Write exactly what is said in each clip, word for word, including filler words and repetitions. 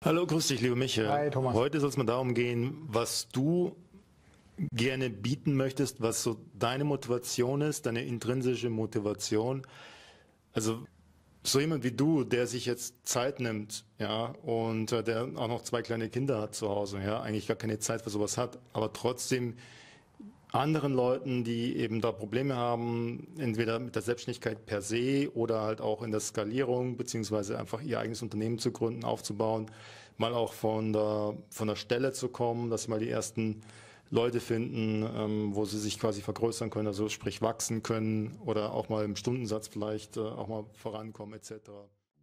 Hallo, grüß dich, lieber Michael. Hi, Thomas. Heute soll es mal darum gehen, was du gerne bieten möchtest, was so deine Motivation ist, deine intrinsische Motivation. Also so jemand wie du, der sich jetzt Zeit nimmt, ja, und äh, der auch noch zwei kleine Kinder hat zu Hause, ja, eigentlich gar keine Zeit für sowas hat, aber trotzdem anderen Leuten, die eben da Probleme haben, entweder mit der Selbstständigkeit per se oder halt auch in der Skalierung, beziehungsweise einfach ihr eigenes Unternehmen zu gründen, aufzubauen, mal auch von der, von der Stelle zu kommen, dass sie mal die ersten Leute finden, ähm, wo sie sich quasi vergrößern können, also sprich wachsen können oder auch mal im Stundensatz vielleicht äh, auch mal vorankommen et cetera.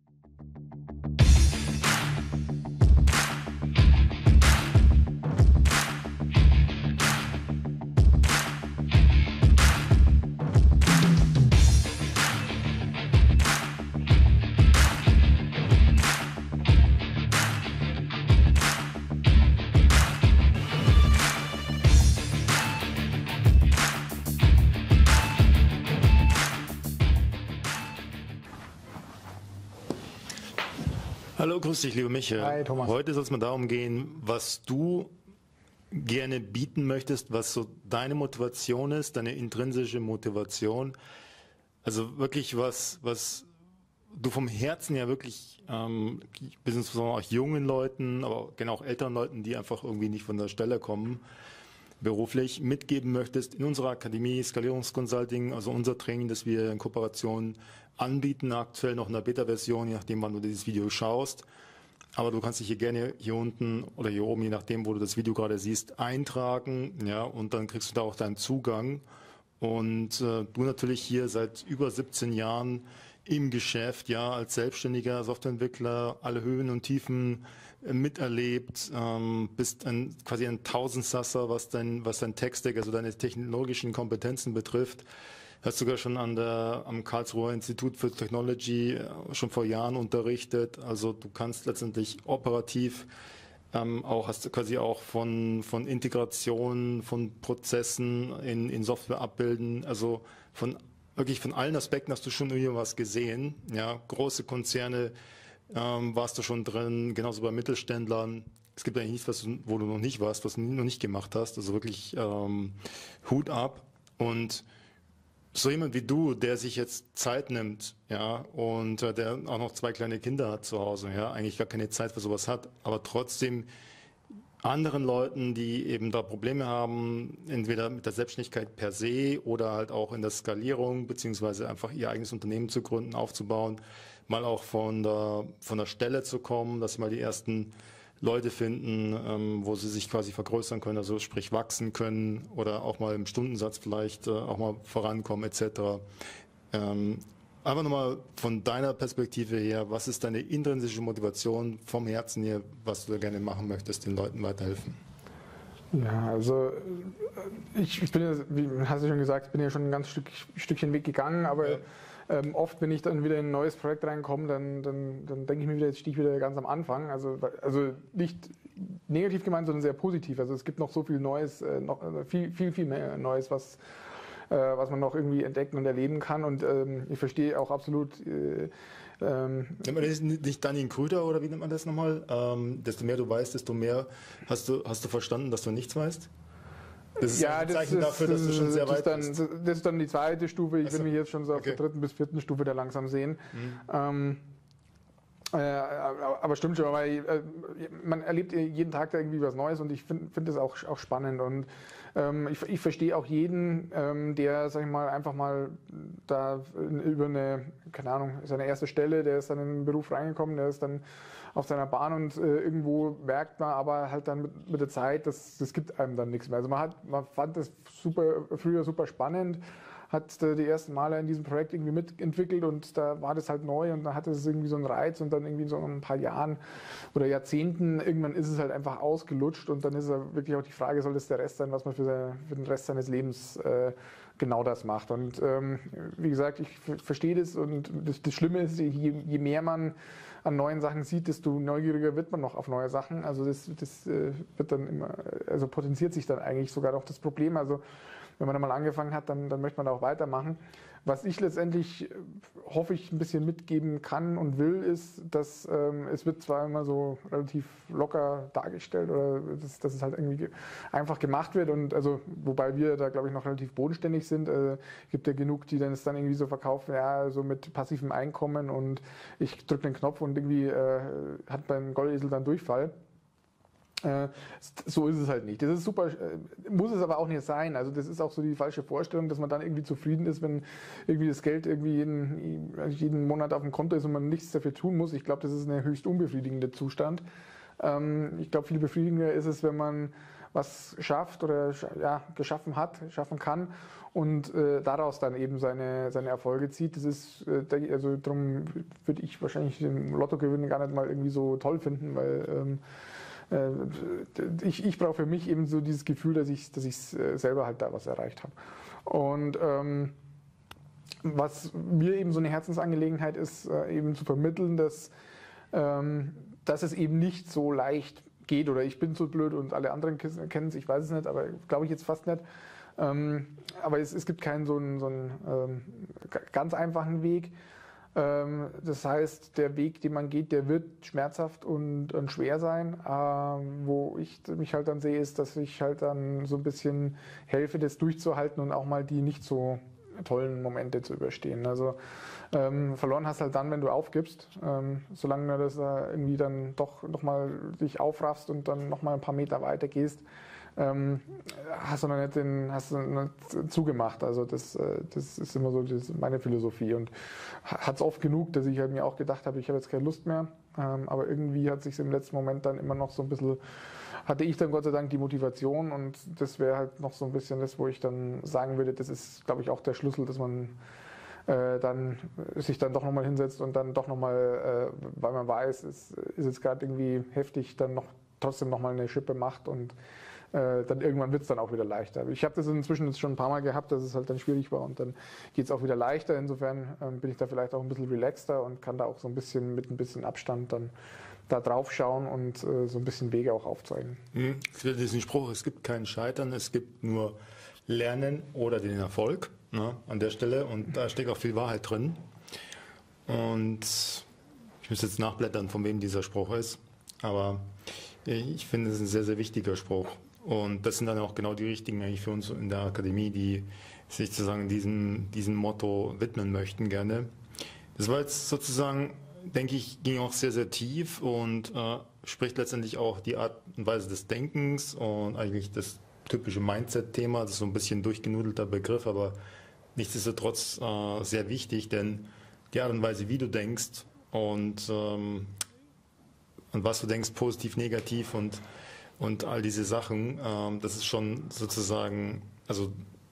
Hallo, grüß dich, lieber Michael. Hi, Thomas. Heute soll es mal darum gehen, was du gerne bieten möchtest, was so deine Motivation ist, deine intrinsische Motivation. Also wirklich was, was du vom Herzen ja wirklich, ähm, insbesondere auch jungen Leuten, aber gerne auch älteren Leuten, die einfach irgendwie nicht von der Stelle kommen, beruflich mitgeben möchtest in unserer Akademie Skalierungsconsulting, also unser Training, das wir in Kooperation anbieten, aktuell noch in der Beta-Version, je nachdem, wann du dieses Video schaust. Aber du kannst dich hier gerne hier unten oder hier oben, je nachdem, wo du das Video gerade siehst, eintragen, ja, und dann kriegst du da auch deinen Zugang. Und äh, du natürlich hier seit über siebzehn Jahren im Geschäft, ja, als selbstständiger Softwareentwickler, alle Höhen und Tiefen äh, miterlebt, ähm, bist ein, quasi ein Tausendsasser, was dein, was dein Tech-Stack, also deine technologischen Kompetenzen betrifft. Hast sogar schon an der, am Karlsruher Institut für Technology schon vor Jahren unterrichtet. Also du kannst letztendlich operativ ähm, auch, hast du quasi auch von, von Integration, von Prozessen in, in Software abbilden. Also von, wirklich von allen Aspekten hast du schon irgendwas gesehen. Ja, große Konzerne ähm, warst du schon drin, genauso bei Mittelständlern. Es gibt eigentlich nichts, was du, wo du noch nicht warst, was du noch nicht gemacht hast. Also wirklich ähm, Hut ab. Und so jemand wie du, der sich jetzt Zeit nimmt, ja, und äh, der auch noch zwei kleine Kinder hat zu Hause, ja, eigentlich gar keine Zeit für sowas hat, aber trotzdem anderen Leuten, die eben da Probleme haben, entweder mit der Selbstständigkeit per se oder halt auch in der Skalierung, beziehungsweise einfach ihr eigenes Unternehmen zu gründen, aufzubauen, mal auch von der, von der Stelle zu kommen, dass sie mal die ersten Leute finden, ähm, wo sie sich quasi vergrößern können, also sprich wachsen können oder auch mal im Stundensatz vielleicht äh, auch mal vorankommen et cetera. Ähm, aber nochmal von deiner Perspektive her, was ist deine intrinsische Motivation vom Herzen her, was du da gerne machen möchtest, den Leuten weiterhelfen? Ja, also ich, ich bin ja, wie hast du schon gesagt, ich bin ja schon ein ganz Stück, Stückchen Weg gegangen, aber ja. ähm, oft, wenn ich dann wieder in ein neues Projekt reinkomme, dann, dann, dann denke ich mir wieder, jetzt stehe ich wieder ganz am Anfang. Also, also nicht negativ gemeint, sondern sehr positiv. Also es gibt noch so viel Neues, äh, noch, viel, viel, viel mehr Neues, was, äh, was man noch irgendwie entdecken und erleben kann. Und ähm, ich verstehe auch absolut. Äh, Ähm, nennt man das nicht Dunning-Kruger oder wie nennt man das nochmal? Ähm, desto mehr du weißt, desto mehr hast du, hast du verstanden, dass du nichts weißt? Das ist ja, ein das Zeichen ist, dafür, dass du schon sehr das weit dann, bist. Das ist dann die zweite Stufe. Ich also, will mich jetzt schon so auf okay. der dritten bis vierten Stufe da langsam sehen. Mhm. Ähm, äh, aber stimmt schon, weil äh, man erlebt jeden Tag da irgendwie was Neues und ich finde find das auch, auch spannend. Und ähm, ich, ich verstehe auch jeden, ähm, der, sag ich mal, einfach mal da über eine, keine Ahnung, seine erste Stelle, der ist dann in den Beruf reingekommen, der ist dann auf seiner Bahn und äh, irgendwo merkt man aber halt dann mit, mit der Zeit, das, das gibt einem dann nichts mehr. Also man, hat, man fand das super, früher super spannend, hat äh, die ersten Male in diesem Projekt irgendwie mitentwickelt und da war das halt neu und dann hatte es irgendwie so einen Reiz und dann irgendwie in so ein paar Jahren oder Jahrzehnten, irgendwann ist es halt einfach ausgelutscht und dann ist es wirklich auch die Frage, soll das der Rest sein, was man für, seine, für den Rest seines Lebens äh, genau das macht. Und ähm, wie gesagt, ich verstehe das und das, das Schlimme ist, je, je mehr man an neuen Sachen sieht, desto neugieriger wird man noch auf neue Sachen. Also das, das äh, wird dann immer, also potenziert sich dann eigentlich sogar noch das Problem. Also wenn man da mal angefangen hat, dann, dann möchte man da auch weitermachen. Was ich letztendlich, hoffe ich, ein bisschen mitgeben kann und will, ist, dass ähm, es wird zwar immer so relativ locker dargestellt oder dass, dass es halt irgendwie einfach gemacht wird und also wobei wir da glaube ich noch relativ bodenständig sind, äh, gibt ja genug, die dann es dann irgendwie so verkaufen, ja, so mit passivem Einkommen und ich drücke den Knopf und irgendwie äh, hat beim Goldesel dann Durchfall. So ist es halt nicht. Das ist super, muss es aber auch nicht sein. Also das ist auch so die falsche Vorstellung, dass man dann irgendwie zufrieden ist, wenn irgendwie das Geld irgendwie jeden, jeden Monat auf dem Konto ist und man nichts dafür tun muss. Ich glaube, das ist ein höchst unbefriedigender Zustand. Ich glaube, viel befriedigender ist es, wenn man was schafft oder ja, geschaffen hat, schaffen kann und äh, daraus dann eben seine, seine Erfolge zieht. Das ist, äh, also darum würde ich wahrscheinlich den Lottogewinn gar nicht mal irgendwie so toll finden, weil ähm, Ich, ich brauche für mich eben so dieses Gefühl, dass ich, dass ich selber halt da was erreicht habe. Und ähm, was mir eben so eine Herzensangelegenheit ist, äh, eben zu vermitteln, dass, ähm, dass es eben nicht so leicht geht oder ich bin so blöd und alle anderen kennen es, ich weiß es nicht, aber glaube ich jetzt fast nicht. Ähm, aber es, es gibt keinen so einen, so einen ähm, ganz einfachen Weg. Das heißt, der Weg, den man geht, der wird schmerzhaft und, und schwer sein. Ähm, wo ich mich halt dann sehe, ist, dass ich halt dann so ein bisschen helfe, das durchzuhalten und auch mal die nicht so tollen Momente zu überstehen. Also ähm, verloren hast halt dann, wenn du aufgibst. Ähm, solange du das äh, irgendwie dann doch nochmal dich aufraffst und dann nochmal ein paar Meter weiter gehst, Ähm, hast du noch nicht, den, hast du nicht zugemacht. Also das, das ist immer so das meine Philosophie und hat es oft genug, dass ich halt mir auch gedacht habe, ich habe jetzt keine Lust mehr, ähm, aber irgendwie hat sich im letzten Moment dann immer noch so ein bisschen, hatte ich dann Gott sei Dank die Motivation und das wäre halt noch so ein bisschen das, wo ich dann sagen würde, das ist glaube ich auch der Schlüssel, dass man äh, dann sich dann doch nochmal hinsetzt und dann doch nochmal, äh, weil man weiß, es ist jetzt gerade irgendwie heftig, dann noch trotzdem nochmal eine Schippe macht und dann irgendwann wird es dann auch wieder leichter. Ich habe das inzwischen jetzt schon ein paar Mal gehabt, dass es halt dann schwierig war und dann geht es auch wieder leichter. Insofern ähm, bin ich da vielleicht auch ein bisschen relaxter und kann da auch so ein bisschen mit ein bisschen Abstand dann da drauf schauen und äh, so ein bisschen Wege auch aufzeigen. Mhm. Es gibt diesen Spruch, es gibt kein Scheitern, es gibt nur Lernen oder den Erfolg, ne, an der Stelle und da steckt auch viel Wahrheit drin. Und ich muss jetzt nachblättern, von wem dieser Spruch ist, aber ich finde, es ist ein sehr, sehr wichtiger Spruch. Und das sind dann auch genau die richtigen eigentlich für uns in der Akademie, die sich sozusagen diesem, diesem Motto widmen möchten gerne. Das war jetzt sozusagen, denke ich, ging auch sehr, sehr tief und äh, spricht letztendlich auch die Art und Weise des Denkens und eigentlich das typische Mindset-Thema. Das ist so ein bisschen durchgenudelter Begriff, aber nichtsdestotrotz äh, sehr wichtig, denn die Art und Weise, wie du denkst und, ähm, und was du denkst, positiv, negativ und Und all diese Sachen, ähm, das ist schon sozusagen, also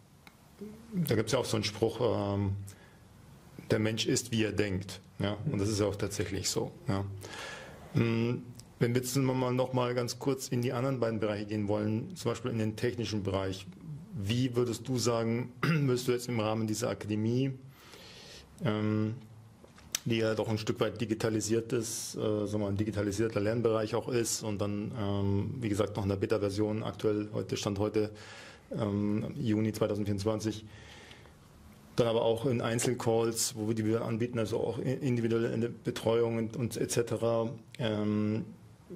da gibt es ja auch so einen Spruch, ähm, der Mensch ist, wie er denkt. Ja? Und das ist ja auch tatsächlich so. Ja? Wenn wir jetzt mal noch mal ganz kurz in die anderen beiden Bereiche gehen wollen, zum Beispiel in den technischen Bereich, wie würdest du sagen, müsst du jetzt im Rahmen dieser Akademie, ähm, die ja doch ein Stück weit digitalisiert ist, äh, sagen wir, ein digitalisierter Lernbereich auch ist und dann, ähm, wie gesagt, noch in der Beta-Version aktuell, heute Stand heute, ähm, Juni zweitausendvierundzwanzig, dann aber auch in Einzelcalls, wo wir die wir anbieten, also auch individuelle Betreuung und, und et cetera. Ähm,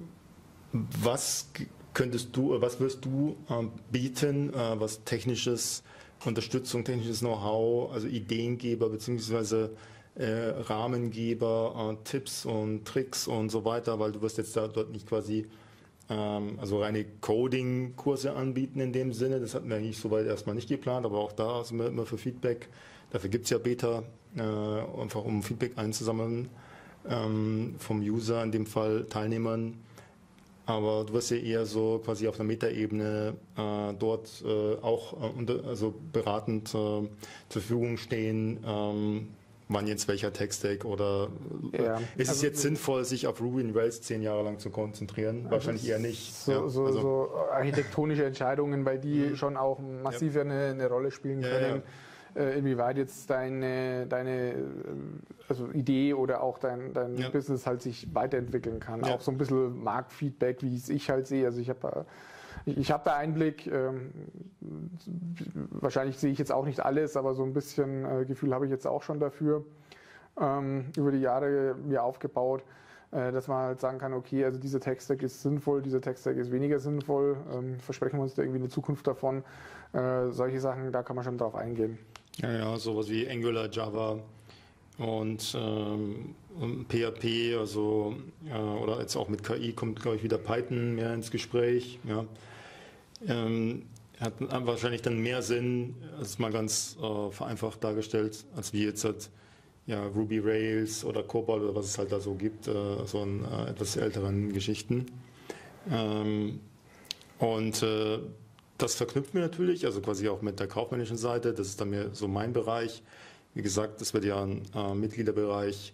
was könntest du, was wirst du äh, bieten, äh, was technisches Unterstützung, technisches Know-how, also Ideengeber beziehungsweise Äh, Rahmengeber, äh, Tipps und Tricks und so weiter, weil du wirst jetzt da dort nicht quasi ähm, also reine Coding-Kurse anbieten in dem Sinne. Das hatten wir eigentlich soweit erstmal nicht geplant, aber auch da sind wir immer für Feedback. Dafür gibt es ja Beta, äh, einfach um Feedback einzusammeln ähm, vom User, in dem Fall Teilnehmern. Aber du wirst ja eher so quasi auf einer Metaebene äh, dort äh, auch äh, unter, also beratend äh, zur Verfügung stehen. Ähm, Wann jetzt welcher Tech-Stack oder ja, ist also, es jetzt sinnvoll, sich auf Ruby on Rails zehn Jahre lang zu konzentrieren? Also wahrscheinlich eher nicht. So, ja, so, also. so architektonische Entscheidungen, weil die mhm. schon auch massiv ja. eine, eine Rolle spielen können. Ja, ja. Äh, inwieweit jetzt deine, deine also Idee oder auch dein, dein ja. Business halt sich weiterentwickeln kann. Ja. Auch so ein bisschen Marktfeedback, wie es ich halt sehe. Also ich habe ich, ich habe da Einblick. Ähm, wahrscheinlich sehe ich jetzt auch nicht alles, aber so ein bisschen äh, Gefühl habe ich jetzt auch schon dafür. Ähm, über die Jahre mir aufgebaut, äh, dass man halt sagen kann, okay, also dieser Tech-Stack ist sinnvoll, dieser Tech-Stack ist weniger sinnvoll, ähm, versprechen wir uns da irgendwie eine Zukunft davon. Äh, solche Sachen, da kann man schon drauf eingehen. Ja, ja, sowas wie Angular, Java und, ähm, und P H P, also ja, oder jetzt auch mit K I kommt, glaube ich, wieder Python mehr ins Gespräch. Ja. Ähm, hat wahrscheinlich dann mehr Sinn, das ist mal ganz äh, vereinfacht dargestellt, als wie jetzt halt, ja, Ruby Rails oder Cobol oder was es halt da so gibt, äh, so in äh, etwas älteren Geschichten. Ähm, und äh, das verknüpft mir natürlich, also quasi auch mit der kaufmännischen Seite, das ist dann mir so mein Bereich. Wie gesagt, das wird ja ein äh, Mitgliederbereich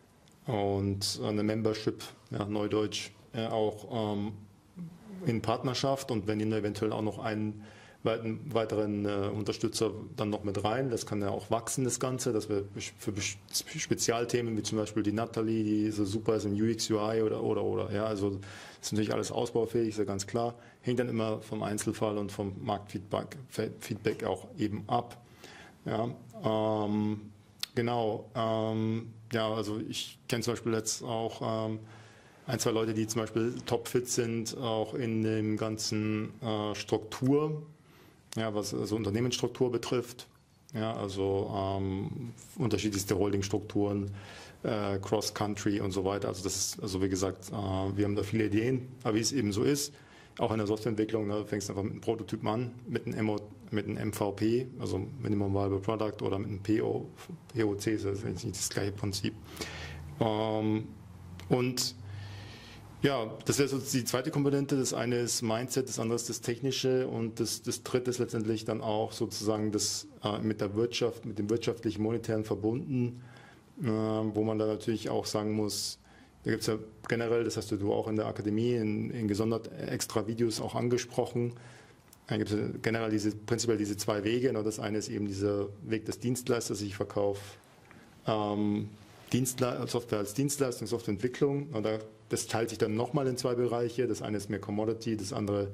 und eine Membership, ja, Neudeutsch, äh, auch ähm, in Partnerschaft, und wenn Ihnen eventuell auch noch einen weiteren äh, Unterstützer dann noch mit rein. Das kann ja auch wachsen, das Ganze, dass wir für Spezialthemen wie zum Beispiel die Natalie, die so super ist im U X, U I oder, oder, oder. Ja, also das ist natürlich alles ausbaufähig, ist ja ganz klar. Hängt dann immer vom Einzelfall und vom Marktfeedback Feedback auch eben ab. Ja, ähm, genau. Ähm, ja, also ich kenne zum Beispiel jetzt auch ähm, ein, zwei Leute, die zum Beispiel topfit sind, auch in dem ganzen äh, Struktur, ja, was also Unternehmensstruktur betrifft. Ja, also ähm, unterschiedlichste Holdingstrukturen, äh, Cross-Country und so weiter. Also das ist, also wie gesagt, äh, wir haben da viele Ideen, aber wie es eben so ist, auch in der Softwareentwicklung, da fängst du einfach mit einem Prototypen an, mit einem, M O, mit einem M V P, also Minimum Viable Product, oder mit einem P O, P O C, das ist nicht das gleiche Prinzip. Ähm, und ja, das wäre so die zweite Komponente. Das eine ist Mindset, das andere ist das Technische, und das, das dritte ist letztendlich dann auch sozusagen das äh, mit der Wirtschaft, mit dem wirtschaftlichen Monetären verbunden, äh, wo man dann natürlich auch sagen muss, da gibt es ja generell, das hast du auch in der Akademie in, in gesondert extra Videos auch angesprochen, da gibt es ja generell diese, prinzipiell diese zwei Wege. Das eine ist eben dieser Weg des Dienstleisters, ich verkaufe ähm, Dienstle- Software als Dienstleistung, Softwareentwicklung, oder das teilt sich dann nochmal in zwei Bereiche. Das eine ist mehr Commodity, das andere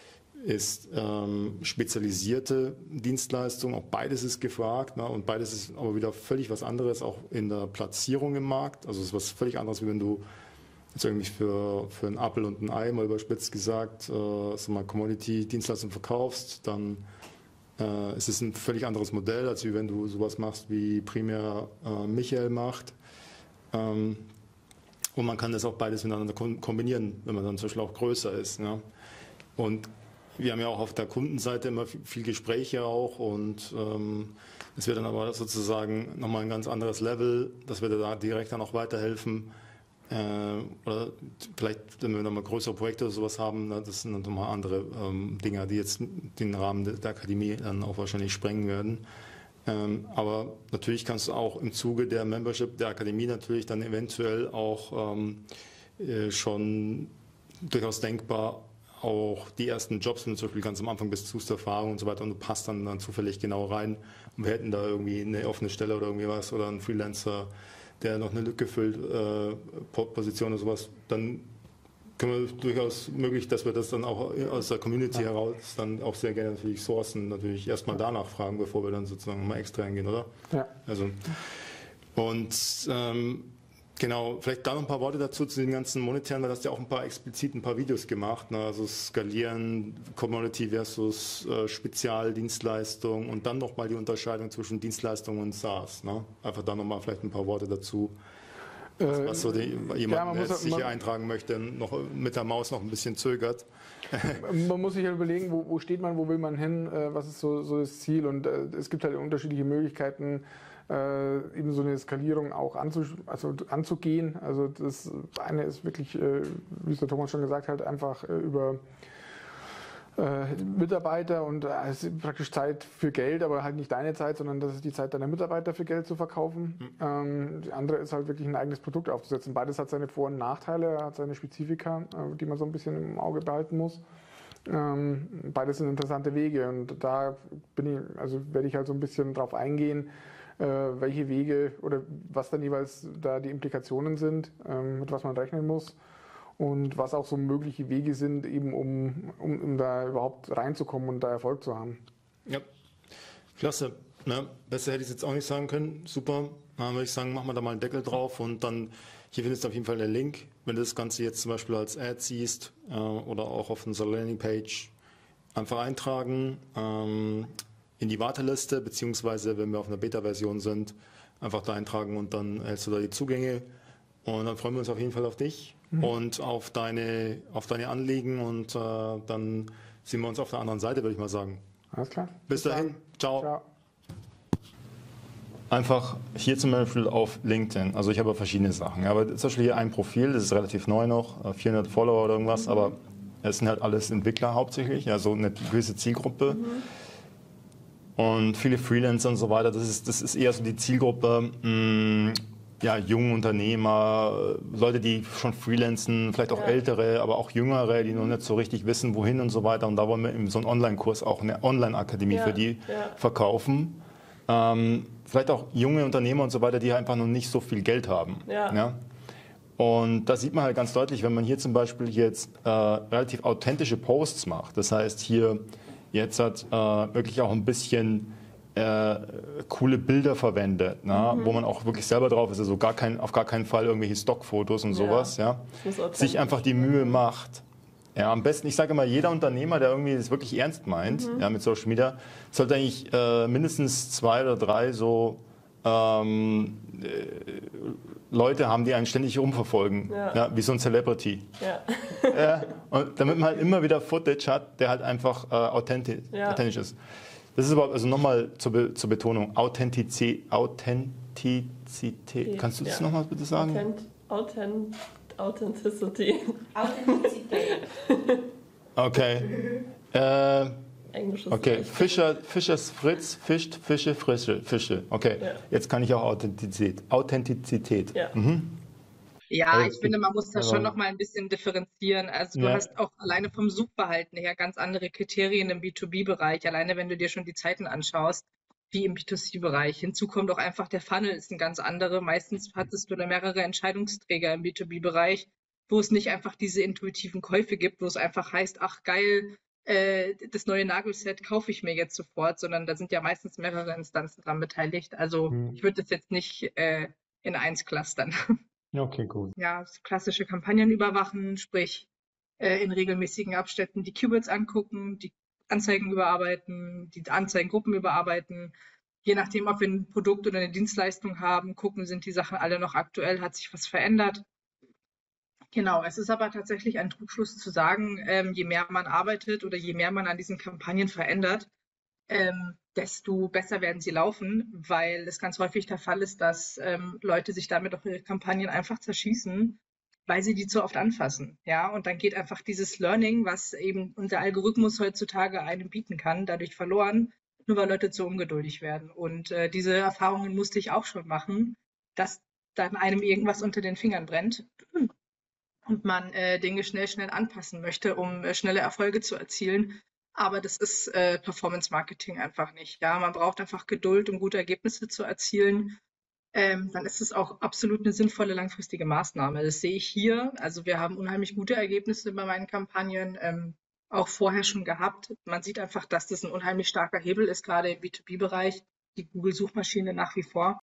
ist ähm, spezialisierte Dienstleistung. Auch beides ist gefragt, ne? Und beides ist aber wieder völlig was anderes, auch in der Platzierung im Markt. Also es ist was völlig anderes, wie wenn du jetzt irgendwie für, für einen Apfel und ein Ei, mal überspitzt gesagt, äh, so mal Commodity-Dienstleistung verkaufst, dann äh, ist es ein völlig anderes Modell, als wie wenn du sowas machst, wie primär äh, Michael macht. Ähm, Und man kann das auch beides miteinander kombinieren, wenn man dann zum Beispiel auch größer ist. Ja. Und wir haben ja auch auf der Kundenseite immer viel Gespräche auch, und ähm, es wird dann aber sozusagen nochmal ein ganz anderes Level, dass wir da direkt dann auch weiterhelfen. Äh, oder vielleicht, wenn wir nochmal größere Projekte oder sowas haben, das sind dann nochmal andere ähm, Dinge, die jetzt den Rahmen der, der Akademie dann auch wahrscheinlich sprengen werden. Ähm, aber natürlich kannst du auch im Zuge der Membership der Akademie natürlich dann eventuell auch ähm, äh, schon durchaus denkbar auch die ersten Jobs, wenn du zum Beispiel ganz am Anfang bist, suchst Erfahrung und so weiter, und du passt dann, dann zufällig genau rein, und wir hätten da irgendwie eine offene Stelle oder irgendwie was oder einen Freelancer, der noch eine Lücke füllt, äh, Position oder sowas, dann können wir durchaus möglich, dass wir das dann auch aus der Community ja. heraus dann auch sehr gerne natürlich sourcen, natürlich erstmal ja. danach fragen, bevor wir dann sozusagen mal extra hingehen, oder? Ja. Also, und ähm, genau, vielleicht da noch ein paar Worte dazu zu den ganzen monetären, weil du hast ja auch ein paar explizit ein paar Videos gemacht, ne? Also Skalieren, Commodity versus äh, Spezialdienstleistung, und dann nochmal die Unterscheidung zwischen Dienstleistung und SaaS. Ne? Einfach da nochmal vielleicht ein paar Worte dazu. Was, was so die, jemand, ja, der sich hier eintragen möchte, noch mit der Maus noch ein bisschen zögert. Man muss sich ja überlegen, wo, wo steht man, wo will man hin, äh, was ist so, so das Ziel, und äh, es gibt halt unterschiedliche Möglichkeiten, äh, eben so eine Skalierung auch anzu, also anzugehen. Also das eine ist wirklich, äh, wie es der Thomas schon gesagt hat, einfach äh, über Mitarbeiter, und es ist praktisch Zeit für Geld, aber halt nicht deine Zeit, sondern das ist die Zeit deiner Mitarbeiter für Geld zu verkaufen. Mhm. Ähm, die andere ist halt wirklich ein eigenes Produkt aufzusetzen. Beides hat seine Vor- und Nachteile, hat seine Spezifika, äh, die man so ein bisschen im Auge behalten muss. Ähm, beides sind interessante Wege, und da bin ich, also werde ich halt so ein bisschen drauf eingehen, äh, welche Wege oder was dann jeweils da die Implikationen sind, ähm, mit was man rechnen muss. und was auch so mögliche Wege sind, eben um, um, um da überhaupt reinzukommen und da Erfolg zu haben. Ja, klasse. Na, besser hätte ich es jetzt auch nicht sagen können. Super. Dann würde ich sagen, machen wir da mal einen Deckel drauf und dann, hier findest du auf jeden Fall den Link, wenn du das Ganze jetzt zum Beispiel als Ad siehst äh, oder auch auf unserer Landingpage, einfach eintragen ähm, in die Warteliste, beziehungsweise wenn wir auf einer Beta-Version sind, einfach da eintragen und dann hältst du da die Zugänge und dann freuen wir uns auf jeden Fall auf dich mhm. und auf deine, auf deine Anliegen und äh, dann sehen wir uns auf der anderen Seite, würde ich mal sagen. Alles klar. Bis, Bis dahin. Ciao. Ciao. Einfach hier zum Beispiel auf LinkedIn, also ich habe verschiedene Sachen, aber zum Beispiel hier ein Profil, das ist relativ neu noch, vierhundert Follower oder irgendwas, mhm. aber es sind halt alles Entwickler hauptsächlich, also eine gewisse Zielgruppe mhm. und viele Freelancer und so weiter, das ist, das ist eher so die Zielgruppe, mh, ja, junge Unternehmer, Leute, die schon freelancen, vielleicht auch ja. ältere, aber auch jüngere, die noch nicht so richtig wissen, wohin und so weiter und da wollen wir eben so einen Online-Kurs, auch eine Online-Akademie ja. für die ja. verkaufen. Ähm, vielleicht auch junge Unternehmer und so weiter, die einfach noch nicht so viel Geld haben. Ja. Ja? Und da sieht man halt ganz deutlich, wenn man hier zum Beispiel jetzt äh, relativ authentische Posts macht, das heißt hier jetzt hat äh, wirklich auch ein bisschen äh, coole Bilder verwendet, ne? Mhm. wo man auch wirklich selber drauf ist, also gar kein, auf gar keinen Fall irgendwelche Stockfotos und sowas, ja? Ja? Sich einfach die Mühe macht. Ja, am besten, ich sage immer, jeder Unternehmer, der irgendwie das wirklich ernst meint, mhm. ja, mit Social Media, sollte eigentlich äh, mindestens zwei oder drei so ähm, äh, Leute haben, die einen ständig rumverfolgen, ja. Ja, wie so ein Celebrity. Ja. Ja, und damit man halt immer wieder Footage hat, der halt einfach äh, authentisch, ja. authentisch ist. Das ist überhaupt, also nochmal zur, Be zur Betonung, Authentizität. Authentizität. Kannst du das ja. nochmal bitte sagen? Authent Authent Authenticity. Authentizität. Okay. Äh, Englisches okay. Fischer, Fischers Fritz fischt Fische, Frische, Fische. Okay. Ja. Jetzt kann ich auch Authentizität. Authentizität. Ja. Mhm. Ja, also, ich finde, man muss da schon noch mal ein bisschen differenzieren. Also du ja. hast auch alleine vom Suchverhalten her ganz andere Kriterien im B zwei B-Bereich. Alleine wenn du dir schon die Zeiten anschaust, wie im B zwei C-Bereich. Hinzu kommt auch einfach, der Funnel ist ein ganz anderer. Meistens hattest du da mehrere Entscheidungsträger im B zwei B-Bereich, wo es nicht einfach diese intuitiven Käufe gibt, wo es einfach heißt, ach geil, äh, das neue Nagelset kaufe ich mir jetzt sofort, sondern da sind ja meistens mehrere Instanzen dran beteiligt. Also hm. ich würde das jetzt nicht äh, in eins clustern. Okay, gut. Ja, klassische Kampagnen überwachen, sprich äh, in regelmäßigen Abständen die Keywords angucken, die Anzeigen überarbeiten, die Anzeigengruppen überarbeiten. Je nachdem, ob wir ein Produkt oder eine Dienstleistung haben, gucken, sind die Sachen alle noch aktuell, hat sich was verändert. Genau, es ist aber tatsächlich ein Trugschluss zu sagen, ähm, je mehr man arbeitet oder je mehr man an diesen Kampagnen verändert, ähm, desto besser werden sie laufen, weil es ganz häufig der Fall ist, dass ähm, Leute sich damit auch ihre Kampagnen einfach zerschießen, weil sie die zu oft anfassen. Ja, und dann geht einfach dieses Learning, was eben unser Algorithmus heutzutage einem bieten kann, dadurch verloren, nur weil Leute zu ungeduldig werden. Und äh, diese Erfahrungen musste ich auch schon machen, dass dann einem irgendwas unter den Fingern brennt und man äh, Dinge schnell, schnell anpassen möchte, um äh, schnelle Erfolge zu erzielen. Aber das ist äh, Performance-Marketing einfach nicht. Ja, man braucht einfach Geduld, um gute Ergebnisse zu erzielen. Ähm, dann ist es auch absolut eine sinnvolle langfristige Maßnahme. Das sehe ich hier. Also wir haben unheimlich gute Ergebnisse bei meinen Kampagnen, ähm, auch vorher schon gehabt. Man sieht einfach, dass das ein unheimlich starker Hebel ist, gerade im B zwei B-Bereich, die Google-Suchmaschine nach wie vor.